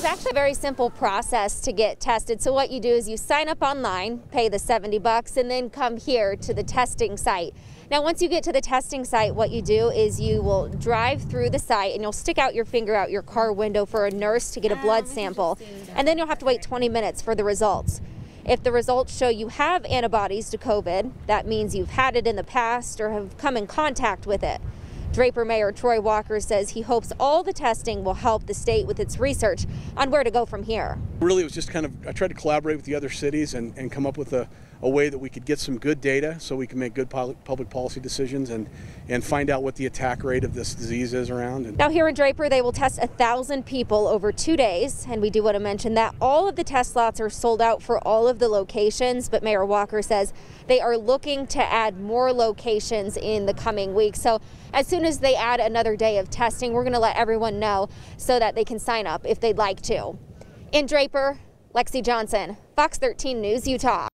is actually a very simple process to get tested. So what you do is you sign up online, pay the $70, and then come here to the testing site. Now, once you get to the testing site, what you do is you will drive through the site and you'll stick out your finger out your car window for a nurse to get a blood sample. And then you'll have to wait 20 minutes for the results. If the results show you have antibodies to COVID, that means you've had it in the past or have come in contact with it. Draper Mayor Troy Walker says he hopes all the testing will help the state with its research on where to go from here. Really, it was just I tried to collaborate with the other cities and come up with a way that we could get some good data so we can make good public policy decisions and find out what the attack rate of this disease is around. Now here in Draper, they will test 1,000 people over 2 days, and we do want to mention that all of the test slots are sold out for all of the locations, but Mayor Walker says they are looking to add more locations in the coming weeks. So as soon as they add another day of testing, we're going to let everyone know so that they can sign up if they'd like to. In Draper, Lexi Johnson, Fox 13 News, Utah.